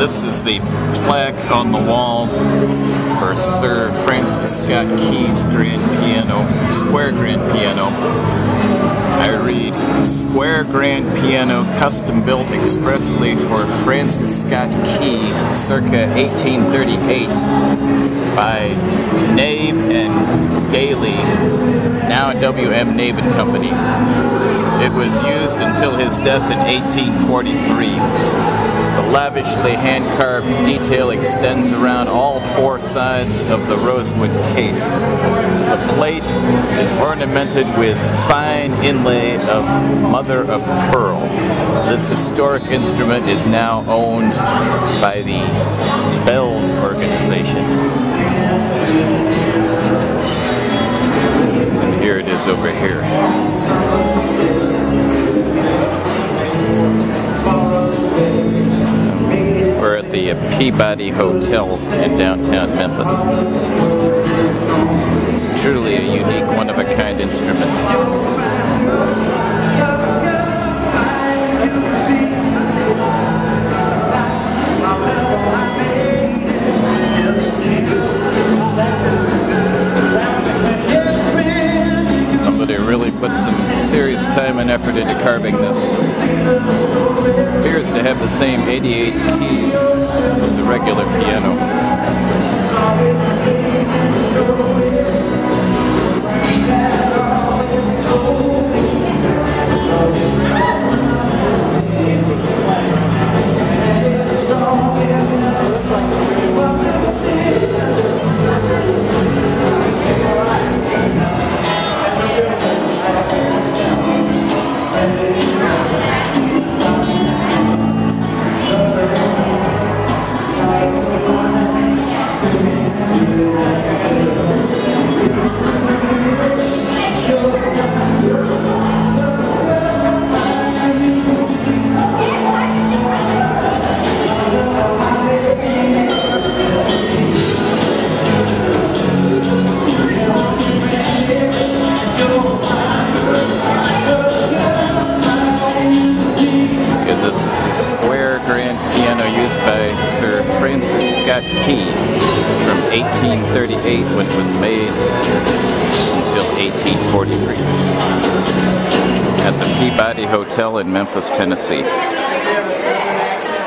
This is the plaque on the wall for Sir Francis Scott Key's grand piano, square grand piano. I read, square grand piano custom built expressly for Francis Scott Key circa 1838 by Nabe and Gailey, now W.M. Nabe and Company. It was used until his death in 1843. The lavishly hand-carved detail extends around all four sides of the rosewood case. The plate is ornamented with fine inlay of mother of pearl. This historic instrument is now owned by the Bells organization. And here it is over here. We're at the Peabody Hotel in downtown Memphis. It's truly a unique, one-of-a-kind instrument. Somebody really put some serious time and effort into carving this. Appears to have the same 88 keys as a regular piano. By Sir Francis Scott Key from 1838 when it was made until 1843 at the Peabody Hotel in Memphis, Tennessee.